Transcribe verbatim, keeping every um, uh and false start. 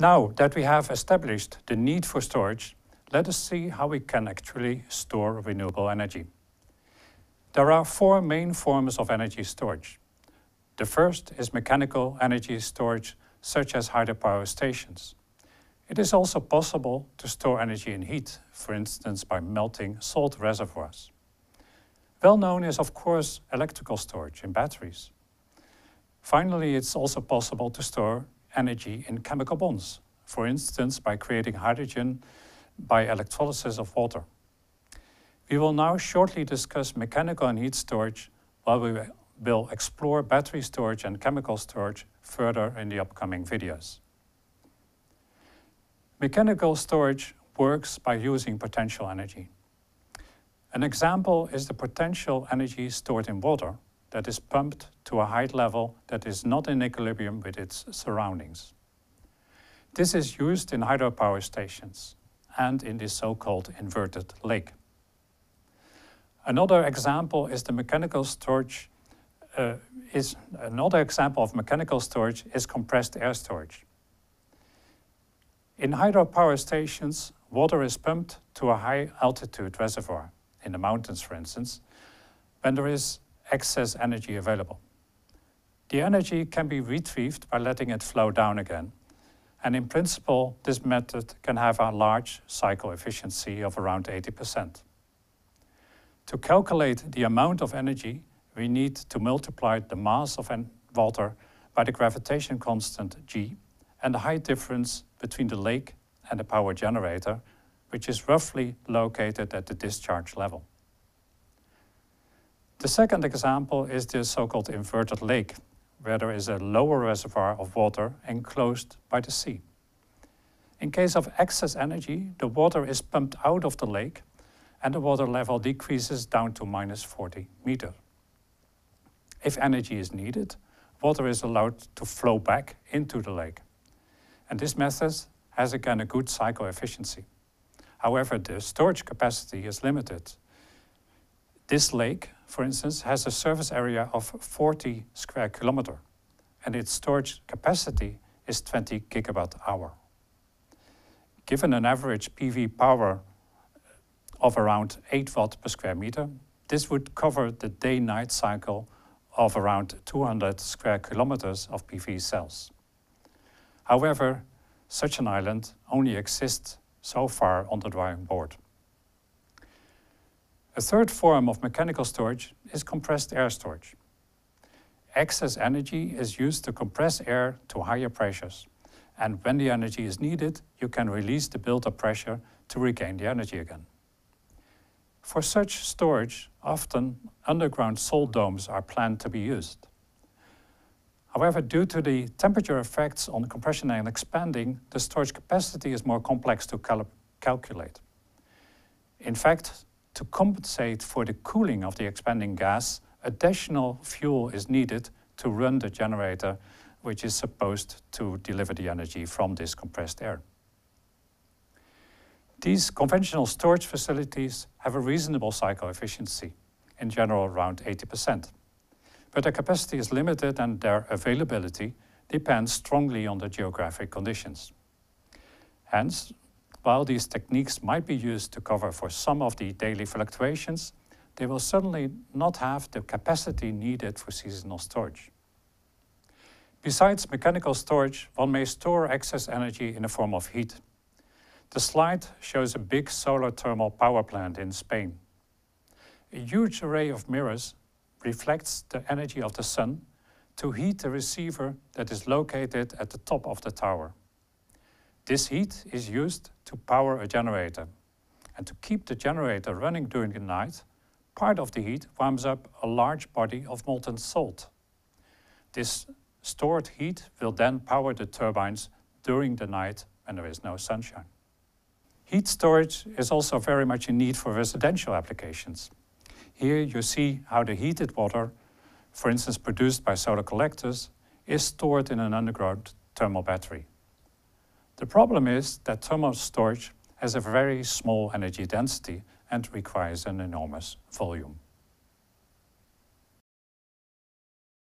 Now that we have established the need for storage, let us see how we can actually store renewable energy. There are four main forms of energy storage. The first is mechanical energy storage, such as hydropower stations. It is also possible to store energy in heat, for instance by melting salt reservoirs. Well known is of course electrical storage in batteries. Finally, it's also possible to store energy in chemical bonds, for instance by creating hydrogen by electrolysis of water. We will now shortly discuss mechanical and heat storage, while we will explore battery storage and chemical storage further in the upcoming videos. Mechanical storage works by using potential energy. An example is the potential energy stored in water that is pumped to a height level that is not in equilibrium with its surroundings. This is used in hydropower stations and in the so-called inverted lake. Another example is the mechanical storage uh, is another example of mechanical storage is compressed air storage. In hydropower stations, water is pumped to a high altitude reservoir, in the mountains for instance, when there is excess energy available. The energy can be retrieved by letting it flow down again, and in principle this method can have a large cycle efficiency of around eighty percent. To calculate the amount of energy, we need to multiply the mass of water by the gravitation constant G and the height difference between the lake and the power generator, which is roughly located at the discharge level. The second example is the so-called inverted lake, where there is a lower reservoir of water enclosed by the sea. In case of excess energy, the water is pumped out of the lake and the water level decreases down to minus forty meters. If energy is needed, water is allowed to flow back into the lake. And this method has again a good cycle efficiency. However, the storage capacity is limited. This lake, for instance, has a surface area of forty square kilometers, and its storage capacity is twenty gigawatt hour. Given an average P V power of around eight watt per square meter, this would cover the day-night cycle of around two hundred square kilometers of P V cells. However, such an island only exists so far on the drawing board. A third form of mechanical storage is compressed air storage. Excess energy is used to compress air to higher pressures, and when the energy is needed, you can release the built-up pressure to regain the energy again. For such storage, often underground salt domes are planned to be used. However, due to the temperature effects on compression and expanding, the storage capacity is more complex to cal calculate. In fact, to compensate for the cooling of the expanding gas, additional fuel is needed to run the generator, which is supposed to deliver the energy from this compressed air. These conventional storage facilities have a reasonable cycle efficiency, in general around eighty percent. But their capacity is limited and their availability depends strongly on the geographic conditions. Hence, while these techniques might be used to cover for some of the daily fluctuations, they will certainly not have the capacity needed for seasonal storage. Besides mechanical storage, one may store excess energy in the form of heat. The slide shows a big solar thermal power plant in Spain. A huge array of mirrors reflects the energy of the sun to heat the receiver that is located at the top of the tower. This heat is used to power a generator, and to keep the generator running during the night, part of the heat warms up a large body of molten salt. This stored heat will then power the turbines during the night when there is no sunshine. Heat storage is also very much in need for residential applications. Here you see how the heated water, for instance produced by solar collectors, is stored in an underground thermal battery. The problem is that thermal storage has a very small energy density and requires an enormous volume.